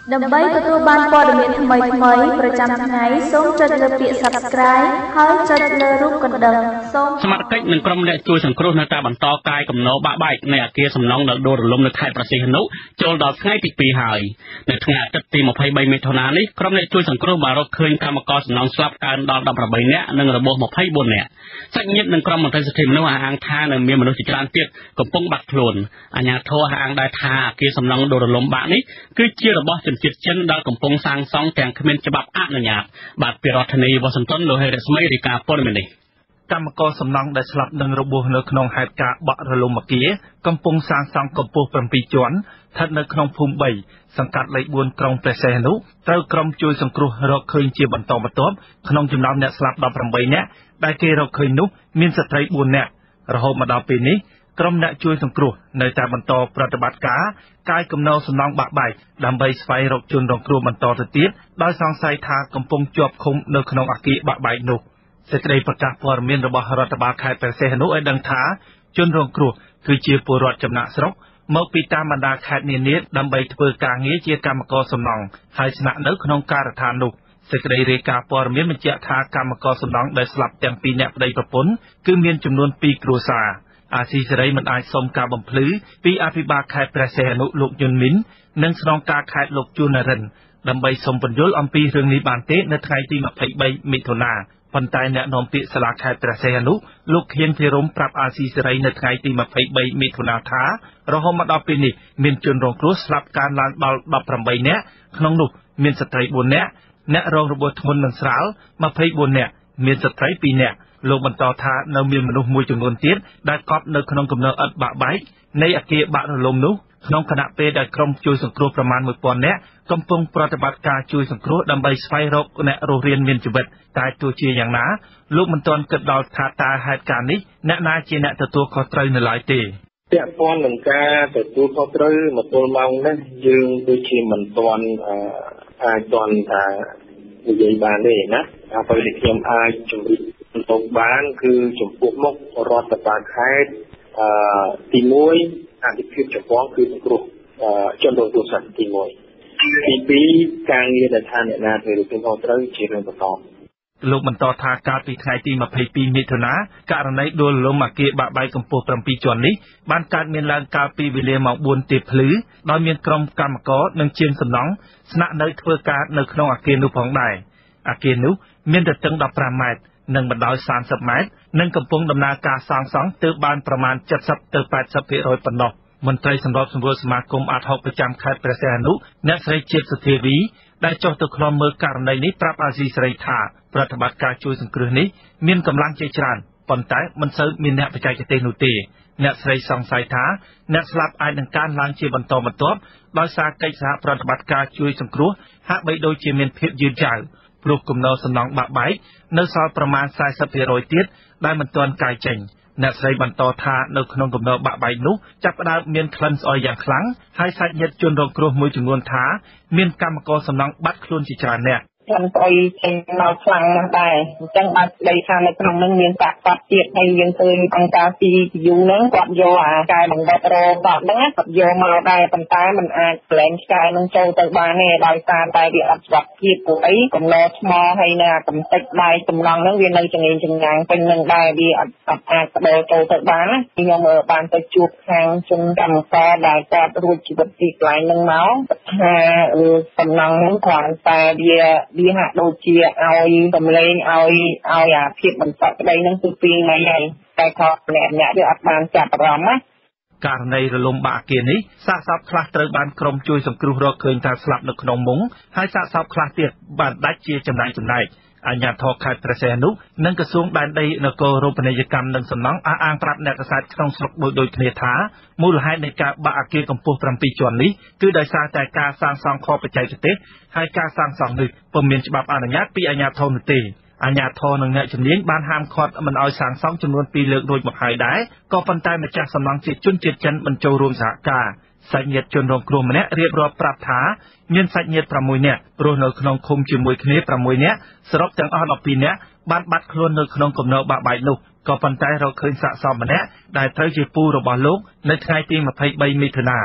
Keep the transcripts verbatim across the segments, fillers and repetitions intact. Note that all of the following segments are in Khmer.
ដើម្បីទទួលបានព័ត៌មានថ្មីៗប្រចាំថ្ងៃសូមចុចលើពាក្យ Subscribe ហើយចុចលើរូបកណ្ដឹងសូមសមាជិកនិងក្រុមអ្នកជួយសង្គ្រោះនៅតែបន្តកាយកំណោបាក់បែកនៃអគារសំណង់ដែលដួលរលំនៅខេត្តព្រះសីហនុចូលដល់ថ្ងៃទីពីរហើយនៅថ្ងៃអាទិត្យទីម្ភៃបីមិថុនានេះក្រុមអ្នកជួយសង្គ្រោះបានរកឃើញកម្មករសំណង់ស្លាប់កើនដល់ដប់ប្រាំបីនាក់និងរបួសម្ភៃបួននាក់សាច់ញាតិនិងក្រុមមន្ត្រីសិទ្ធិមនុស្សអះអាងថានៅមានមនុស្សជាច្រើនទៀតកំពុងបាត់ខ្លួនអាជ្ញាធរអះអាងដែរថាអគារសំណង់ដួលរលំបាក់នេះគឺជារបស់ជនជាតិចិនដែលកំពុងសាងសង់ទាំងគ្មានច្បាប់អនុញ្ញាតបាទពីរដ្ឋធានីវ៉ាស៊ីនតោនលោកហេរស្មីរាយការណ៍ព័ត៌មាននេះកម្មករសំណង់ដែលស្លាប់និងរបួសនៅក្នុងហេតុការណ៍បាក់រលំអគារកំពុងសាងសង់កម្ពស់ប្រាំពីរជាន់ស្ថិតនៅក្នុងភូមិបីសង្កាត់លេខបួនក្រុងព្រះសីហនុត្រូវក្រុមជួយសង្គ្រោះរកឃើញជាបន្តបន្ទាប់ក្នុងចំណោមអ្នកស្លាប់ដប់ប្រាំបីនាក់ដែលគេរកឃើញនោះមានស្ត្រីបួននាក់រហូតមកដល់ពេលនេះក្រុមអ្នកជួយសង្គ្រោះនៅតែបន្តប្រតិបត្តិការកាយគំនរសំណង់បាក់បែកដើម្បីស្វែងរកជនរងគ្រោះបន្តទៅទៀតដោយសង្ស័យថាកំពុងជាប់ឃុំនៅក្នុងអគារបាក់បែកនោះសេចក្តីប្រកាសព័ត៌មានរបស់រដ្ឋបាលខេត្តព្រះសីហនុឲ្យដឹងថាជនរងគ្រោះគឺជាពលរដ្ឋចំណាក់ស្រុកមកពីតាមបណ្ដាខេត្តនានាដើម្បីធ្វើការងារជាកម្មករសំណង់ហើយស្នាក់នៅក្នុងការដ្ឋាននោះសេចក្តីរាយការណ៍ព័ត៌មានបញ្ជាក់ថាកម្មករសំណង់ដែលស្លាប់ទាំងពីរនាក់ប្តីប្រពន្ធគឺមានចំនួនពីរគ្រួសារអាស៊ីសេរីមិនអាចសុំការបំភ្លឺពីអភិបាលខេត្តព្រះសីហនុលោកយុនមីននិងស្នងការខេត្តលោកជួននរិនដើម្បីសុំពន្យល់អំពីរឿងនេះបានទេនៅថ្ងៃទីម្ភៃបីមិថុនាប៉ុន្តែអ្នកនាំពាក្យសាលាខេត្តព្រះសីហនុលោកខៀនភិរមប្រាប់អាស៊ីសេរីនៅថ្ងៃទីម្ភៃបីមិថុនាថារហូតមកដល់ពេលនេះមានជនរងគ្រោះស្លាប់កើនឡើងដល់ដប់ប្រាំបីនាក់ក្នុងនោះមានស្ត្រីបួននាក់អ្នករងរបួសធ្ងន់និងស្រាលម្ភៃបួននាក់មានស្ត្រីពីរនាក់លោកបន្តថានៅមានមនុស្សមួយចំនួនទៀតដែលកប់នៅក្នុងគំនរឥដ្ឋបាក់បែកនៃអគារបាក់រលំនោះក្នុងគណៈពេលដែលក្រុមជួយសង្គ្រោះប្រមាណមួយពាន់នាក់កំពុងប្រតិបត្តិការជួយសង្គ្រោះដើម្បីស្វែងរកអ្នករស់រានមានជីវិតតែទោះជាយ៉ាងណាលោកមិនទាន់គិតដល់ថាតើហេតុការណ៍នេះអ្នកណាជាអ្នកទទួលខុសត្រូវនៅឡើយទេពាក់ព័ន្ធនឹងការទទួលខុសត្រូវមកទល់ម៉ោងនេះយើងដូចជាមិនទាន់អាចទាន់ថានិយាយបានទេណាអ្វីដែលខ្ញុំអាចជម្រាបលោកបានគឺចំពោះមុខរដ្ឋបាលខេត្តអឺទីមួយអធិភាពចម្បងគឺសង្គ្រោះជនរងគ្រោះសត្វទីមួយទីពីរការងារដែលថាអ្នកណាត្រូវទទួលខុសត្រូវជារឿងបន្តលោកបន្តថាកាលពីថ្ងៃទីម្ភៃពីរមិថុនាករណីដួលរលំអគារបាក់បែកកម្ពស់ប្រាំពីរជាន់នេះបានកើតមានឡើងកាលពីវេលាម៉ោងបួនទៀបភ្លឺដោយមានក្រុមកម្មករនិងជាងសំណង់ស្នាក់នៅធ្វើការនៅក្នុងអគារនោះផងដែរអគារនោះមានទទឹងដប់ប្រាំម៉ែត្រនិងបណ្ដោយសាមសិបម៉ែត្រនិងកំពុងដំណើរការសាងសង់ទើបបានប្រមាណเจ็ดสิบទៅแปดสิบភាគរយប៉ុណ្ណោះមន្ត្រីសម្របសម្រួលសមាគមអាតហុកប្រចាំខេត្តព្រះសីហនុអ្នកស្រីជាតិសុធាវីដែលចុះទៅឃ្លាំមើលករណីនេះប្រាប់អាស៊ីសេរីថាប្រតិបត្តិការជួយសង្គ្រោះនេះមានកម្លាំងជាច្រើនប៉ុន្តែមិនសូវមានអ្នកបច្ចេកទេសនោះទេអ្នកស្រីសង្ស័យថាអ្នកស្លាប់អាចនឹងកើនឡើងជាបន្តបន្ទាប់ដោយសារកិច្ចសហប្រតិបត្តិការជួយសង្គ្រោះហាក់បីដូចជាមានភាពយឺតយ៉ាវព្រោះគំនរសំណង់បាក់បែកនៅសល់ប្រមាណ四十ភាគរយទៀតដែលមិនទាន់កាយចេញអ្នកស្រីបន្តថានៅក្នុងគំនរបាក់បែកនោះចាប់ផ្ដើមមានក្លិនស្អុយយ៉ាងខ្លាំងហើយសាច់ញាតិជនរងគ្រោះមួយចំនួនថាមានកម្មករសំណង់បាត់ខ្លួនជាច្រើនអ្នកខ្ញុំស្អុយចេញមកខ្លាំងណាស់ដែរអញ្ចឹងបាទដីថានៅក្នុងនឹងមានកាកគាត់ទៀតហើយយើងឃើញអង្គការ C U ហ្នឹងគាត់យកអាកែបង្វឹករោគាត់ហ្នឹងគាត់យកមកដែរប៉ុន្តែมันអាចប្លែងឆ្កែនឹងចូលទៅបានទេដោយសារតែវាអត់ច្បាប់ភាពព្រោះអីកំណត់ថ្មហើយនៅអាកំតិចដៃកំឡងហ្នឹងវានៅចង្អៀងចង្ងាងពេញនឹងដែរវាអត់អត់អាចបដូរចូលទៅបានណាខ្ញុំបានទៅជួបខាងជនកម្មការដែលគាត់រួចជីវិតពីកន្លែងហ្នឹងមកថាសំណងហ្នឹងគ្រាន់តែវាវាហាក់ដូចជាឲ្យតម្លែងឲ្យឲ្យអាភាពបន្តក្តីនឹងគឺពីថ្ងៃហើយតែគាត់ម្នាក់ម្នាក់វាអត់បានចាប់អារម្មណ៍ណាករណីរលំបាក់អគារនេះសាកសពខ្លះត្រូវបានក្រុមជួយសង្គ្រោះរកឃើញថាស្លាប់នៅក្នុងមុងហើយសាកសពខ្លះទៀតបានដាច់ជាចំណែកចំណែកអាជ្ញាធរខេត្តព្រះសីហនុនិងក្រសួងដែនដីនគររូបនីយកម្មនិងសំណង់អះអាងប្រាប់អ្នកកាសែតក្នុងស្រុកដូចដូចគ្នាថាមូលហេតុនៃការបាក់អគារកម្ពស់ប្រាំពីរជាន់នេះគឺដោយសារតែការសាងសង់ខុសបច្ចេកទេសហើយការសាងសង់នេះពុំមានច្បាប់អនុញ្ញាតពីអាជ្ញាធរនោះទេអាជ្ញាធរនិងអ្នកជំនាញបានហាមឃាត់មិនឲ្យសាងសង់ចំនួនពីរលើករួចមកហើយដែរក៏ប៉ុន្តែម្ចាស់សំណង់ជាជនជាតិចិនមិនចូលរួមសហការសាច់ញាតិជនរងគ្រោះម្នាក់រៀបរាប់ប្រាប់ថាមានសាច់ញាតិប្រាំមួយនាក់រស់នៅក្នុងឃុំជាមួយគ្នាប្រាំមួយនាក់សរុបទាំងអស់ដប់ពីរនាក់បានបាត់ខ្លួននៅក្នុងគំនរបាក់បែកនោះក៏ប៉ុន្តែរកឃើញសាកសមម្នាក់ដែលត្រូវជាពូរបស់លោកនៅថ្ងៃទីម្ភៃបីមិថុនាព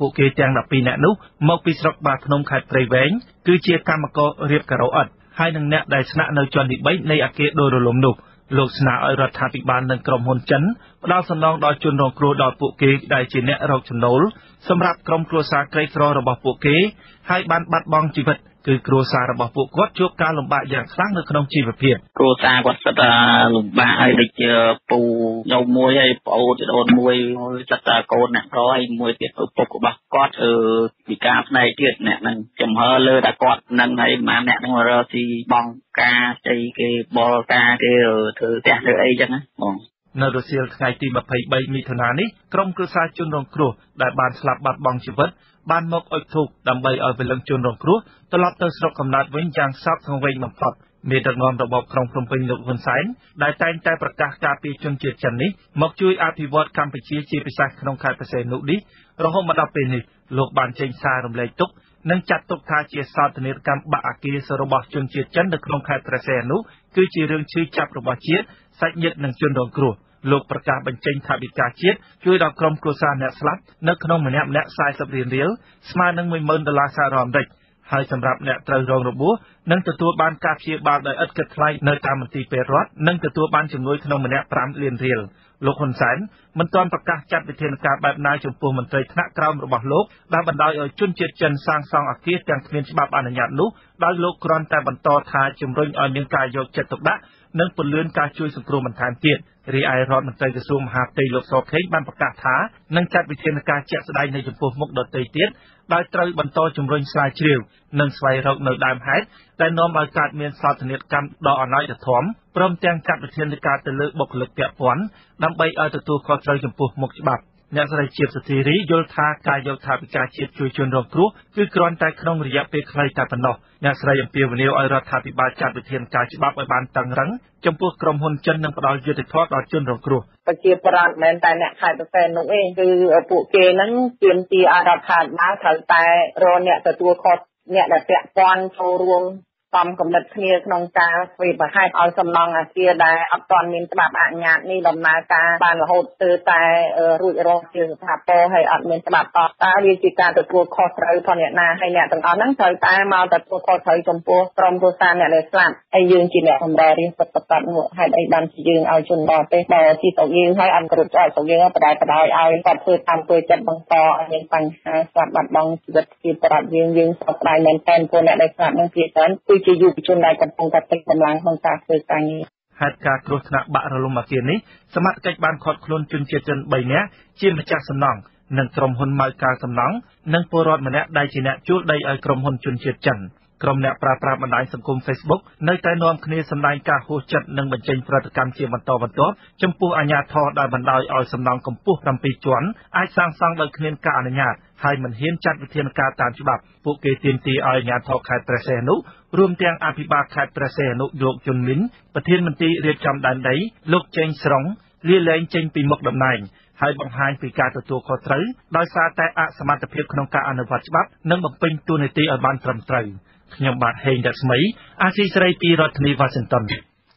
ពួកគេទាំងដប់ពីរនាក់នោះមកពីស្រុកបាភ្នំខេត្តព្រៃវែងគឺជាកម្មកររៀបការ៉ូឥដ្ឋហើយនឹងអ្នកដែលស្នាក់នៅជាន់ទីបីនៃអគារដួលរលំនោះលោកស្នើឲ្យរដ្ឋាភិបាលនិងក្រុមហ៊ុនចិនផ្ដល់សំណងដល់ជនរងគ្រោះដល់ពួកគេដែលជាអ្នករកចំណូលសម្រាប់ក្រុមគ្រួសារក្រីក្ររបស់ពួកគេហើយបានបាត់បង់ជីវិតគឺគ្រួសាររបស់ពួកគាត់ជួបការលំបាកយ៉ាងខ្លាំងនៅក្នុងជីវភាពគ្រួសារគាត់សិតតែលំបាកហើយដូចជាពូខ្ញុំមួយហើយប្អូនជីដូនមួយសិតតែកូនអ្នកក្រហើយមួយទៀតឪពុករបស់គាត់អឺពិការផ្នែកទៀតអ្នកនឹងចំហលើតែគាត់នឹងហើយម៉ាអ្នកនឹងរកស៊ីបងការស្អីគេបលការគេធ្វើផ្ទះធ្វើអីចឹងណាបងនៅរសៀលថ្ងៃទីម្ភៃបីមិថុនានេះក្រុមគ្រួសារជនរងគ្រោះដែលបានស្លាប់បាត់បង់ជីវិតបានមកអុជធូបដើម្បីឲ្យពលិជនរងគ្រោះត្រឡប់ទៅស្រុកកំណើតវិញយ៉ាងសោកសង្វេគបំផុតមេដឹកនាំរបបក្រុងភ្នំពេញលោកហ៊ុនសែនដែលតែងតែប្រកាសការពារជនជាតិចិននេះមកជួយអភិវឌ្ឍកម្ពុជាជាពិសេសក្នុងខេត្តបរសៃនុនេះរហូតមកដល់ពេលនេះលោកបានចេញសាររំលែកទុក្ខនិងចាត់ទុកថាជាសោកនាដកម្មបាក់អគាររបស់ជនជាតិចិននៅក្នុងខេត្តបរសៃនុគឺជារឿងឈឺចាប់របស់ជាតិសាច់ញាតិនិងជនរងគ្រោះលោកប្រកាសបញ្ចេញថវិកាជាតិជួយដល់ក្រុមគ្រួសារអ្នកស្លាប់នៅក្នុងម្នាក់ម្នាក់สี่สิบរៀលរៀលស្មើនឹងមួយម៉ឺនដុល្លារសហរដ្ឋអាមេរិកហើយសម្រាប់អ្នកត្រូវរងរបួសនឹងទទួលបានការព្យាបាលដោយឥតគិតថ្លៃនៅតាមមន្ទីរពេទ្យរដ្ឋនិងទទួលបានជំនួយក្នុងម្នាក់ប្រាំលានរៀលលោកហ៊ុនសែនមិនទាន់ប្រកាសចាត់វិធានការបែបណាចំពោះមន្ត្រីថ្នាក់ក្រោមរបស់លោកដែលបណ្ដោយឲ្យជនជាតិចិនសាងសង់អគារទាំងគ្មានច្បាប់អនុញ្ញាតនោះដោយលោកគ្រាន់តែបន្តថាជំរុញឲ្យមានការយកចិត្តទុកដាក់និងពន្លឿនការជួយសង្គ្រោះបន្ថែមទៀតរីឯរដ្ឋមន្ត្រីក្រសួងមហាផ្ទៃលោកសខេងបានប្រកាសថានឹងចាត់វិធានការជាក់ស្ដែងនៅចំពោះមុខដទៃទៀតដោយត្រូវបន្តជំរុញស្រាវជ្រាវនិងស្វែងរកនៅដើមហេតុដែលនាំឲ្យកើតមានសោកនាដកម្មដ៏អនាថធម៌ព្រមទាំងចាត់វិធានការទៅលើបុគ្គលិកពាក់ព័ន្ធដើម្បីឲ្យទទួលខុសត្រូវចំពោះមុខច្បាប់អ្នកស្រីជាសធីរីយល់ថាការយកថវិកាជាតិជួយជនរងគ្រោះគឺគ្រាន់តែក្នុងរយៈពេលខ្លីតែប៉ុណ្ណោះអ្នកស្រីអំពាវនាវឲ្យរដ្ឋាភិបាលចាត់វិធានការច្បាប់ឲ្យបានតឹងរ៉ឹងចំពោះក្រុមហ៊ុនចិននិងផ្ដល់យុត្តិធម៌ដល់ជនរងគ្រោះប្រជាប្រដ្ឋមិនតែអ្នកខេត្តបរសៃនុទេគឺពួកគេនឹងទាមទារឲ្យរដ្ឋាភិបាលត្រូវតែរកអ្នកទទួលខុសអ្នកដែលពាក់ព័ន្ធចូលរួមតាមកំណត់គ្នាក្នុងការធ្វើប្រហែលឲ្យសំណង់អាគារដែលអត់ទាន់មានច្បាប់អនុញ្ញាតនេះដំណើរការបានរហូតទៅតែរួចរាល់ជាស្ថាពរហើយអត់មានច្បាប់តតើវាជាការទទួលខុសត្រូវផងអ្នកណាហើយអ្នកទាំងអស់ហ្នឹងត្រូវតែមកទទួលខុសត្រូវចំពោះក្រុមគ្រួសារអ្នកដែលស្លាប់ហើយយើងជាអ្នកសម្រាប់រៀនសិទ្ធិបត្តិហេតុអីបានជាយើងឲ្យជនបរទេសដល់ទីទៅយើងហើយអត់គ្រប់ចោលទៅយើងបដិបដោយឲ្យគាត់ធ្វើតាមគោលចិត្តបន្តឲ្យមានបញ្ហាស្លាប់បាត់បង់ជីវិតជាប្រដ្ឋយើងយើងសោកស្ដាយមែនទែនពួកអ្នកដែលស្លាប់ហ្នឹងជាច្រើនគឺជាយុវជនដែលកំពុងតែពេញកម្លាំងក្នុងការធ្វើការងារហេតុការណ៍គ្រោះថ្នាក់បាក់រលំអគារនេះសមត្ថកិច្ចបានឃាត់ខ្លួនជនជាតិចិនបីនាក់ជាម្ចាស់សំណង់និងក្រុមហ៊ុនម៉ៅការសំណង់និងពលរដ្ឋម្នាក់ដែលជាអ្នកជួលដីឲ្យក្រុមហ៊ុនជនជាតិចិនក្រុមអ្នកប្រើប្រាស់បណ្ដាញសង្គម Facebook នៅតែនាំគ្នាសម្ដែងការហួសចិត្តនិងបញ្ចេញប្រតិកម្មជាបន្តបន្ទាប់ចំពោះអាជ្ញាធរដែលបណ្ដោយឲ្យសំណង់កម្ពស់ប្រាំពីរជាន់អាចសាងសង់ដោយគ្មានការអនុញ្ញាតហើយមិនហ៊ានចាត់វិធានការតាមច្បាប់ពួកគេទាមទារឲ្យអាជ្ញាធរខេត្តព្រះសីហនុរួមទាំងអភិបាលខេត្តព្រះសីហនុលោកជុនមីនប្រធានមន្ត្រីរៀបចំដែនដីលោកចេងស្រុងលាលែងចេញពីមុខតំណែងហើយបង្ហាញពីការទទួលខុសត្រូវដោយសារតែអសមត្ថភាពក្នុងការអនុវត្តច្បាប់និងបំពេញតួនាទីឲ្យបានត្រឹមត្រូវខ្ញុំបាទហេងរស្មីអាស៊ីសេរីពីរដ្ឋធានីវ៉ាស៊ីនតោន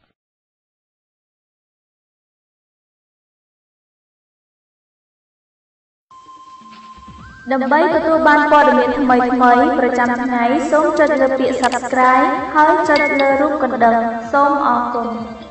ដើម្បីទទួលបានព័ត៌មានថ្មីៗប្រចាំថ្ងៃសូមចុចលើពាក្យ Subscribe ហើយចុចលើរូបកណ្ដឹងសូមអរគុណ